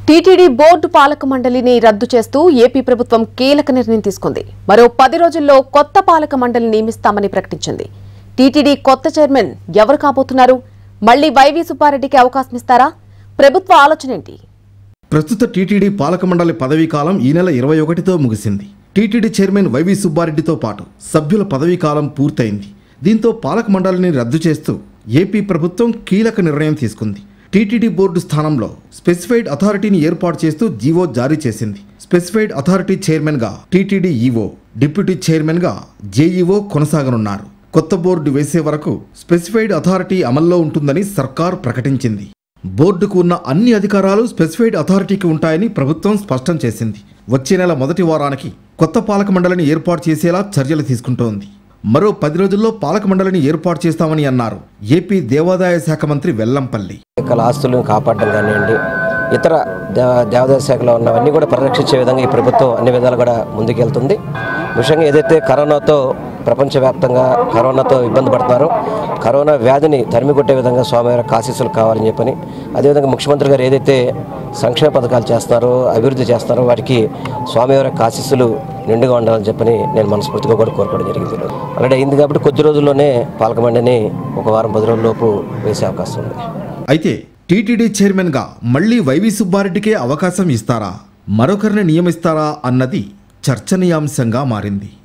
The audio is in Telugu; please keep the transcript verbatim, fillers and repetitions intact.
టీటీడీ బోర్డు పాలక మండలిని రద్దు చేస్తూ ఏపీ ప్రభుత్వం కీలక నిర్ణయం తీసుకుంది. మరో పది రోజుల్లో కొత్త పాలక మండలిని నియమిస్తామని ప్రకటించింది. టీటీడీ కొత్త చైర్మన్ ఎవరు కాబోతున్నారు? మళ్లీ వైవి సుబ్బారెడ్డికి అవకాశం ఇస్తారా? ప్రభుత్వ ఆలోచన ఏంటి? ప్రస్తుత టీటీడీ పాలక మండలి పదవీ కాలం ఈ నెల ఇరవై ఒకటితో ముగిసింది. టీటీడీ చైర్మన్ వైవి సుబ్బారెడ్డితో పాటు సభ్యుల పదవీ కాలం పూర్తయింది. దీంతో పాలక మండలిని రద్దు చేస్తూ ఏపీ ప్రభుత్వం కీలక నిర్ణయం తీసుకుంది. టీటీడీ బోర్డు స్థానంలో స్పెసిఫైడ్ అథారిటీని ఏర్పాటు చేస్తూ జీవో జారీ చేసింది. స్పెసిఫైడ్ అథారిటీ చైర్మన్గా టీటీడీ ఈవో, డిప్యూటీ చైర్మన్గా జేఈఓ కొనసాగనున్నారు. కొత్త బోర్డు వేసే వరకు స్పెసిఫైడ్ అథారిటీ అమల్లో ఉంటుందని సర్కార్ ప్రకటించింది. బోర్డుకు ఉన్న అన్ని అధికారాలు స్పెసిఫైడ్ అథారిటీకి ఉంటాయని ప్రభుత్వం స్పష్టం చేసింది. వచ్చే నెల మొదటి వారానికి కొత్త పాలక మండలిని ఏర్పాటు చేసేలా చర్యలు తీసుకుంటోంది. మరో పది రోజుల్లో పాలక మండలిని ఏర్పాటు చేస్తామని అన్నారు ఏపీ దేవాదాయ శాఖ మంత్రి వెల్లంపల్లి. ఆస్తులను కాపాడడం కానివ్వండి, ఇతర దేవాదాయ శాఖలో ఉన్నవన్నీ కూడా పరిరక్షించే విధంగా ఈ ప్రభుత్వం అన్ని విధాలు కూడా ముందుకెళ్తుంది. ముఖ్యంగా ఏదైతే కరోనాతో ప్రపంచవ్యాప్తంగా కరోనాతో ఇబ్బంది పడుతున్నారో, కరోనా వ్యాధిని తరిమి కొట్టే విధంగా స్వామివారి ఆశీస్సులు కావాలని చెప్పని, అదేవిధంగా ముఖ్యమంత్రి గారు ఏదైతే సంక్షేమ పథకాలు చేస్తున్నారో, అభివృద్ధి చేస్తున్నారో వాటికి స్వామివారి ఆశీస్సులు నిండుగా ఉండాలని చెప్పని నేను మనస్ఫూర్తిగా కూడా కోరుకోవడం జరిగింది. అలాగే అయింది కాబట్టి కొద్ది రోజుల్లోనే పాలక మండలిని ఒక వారం పది రోజుల లోపు వేసే అవకాశం ఉంది. అయితే టీటీడీ చైర్మన్గా మళ్లీ వైవి సుబ్బారెడ్డికే అవకాశం ఇస్తారా, మరొకరిని నియమిస్తారా అన్నది చర్చనీయాంశంగా మారింది.